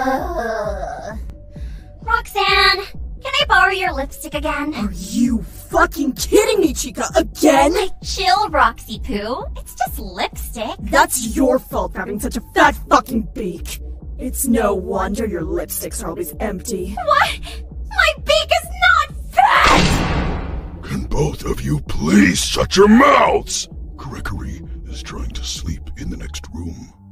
Roxanne, can I borrow your lipstick again? Are you fucking kidding me, Chica? Again? Like, chill, Roxy Poo. It's just lipstick. That's your fault for having such a fat fucking beak. It's no wonder your lipsticks are always empty. What? My beak is not fat! Can both of you please shut your mouths? Gregory is trying to sleep in the next room.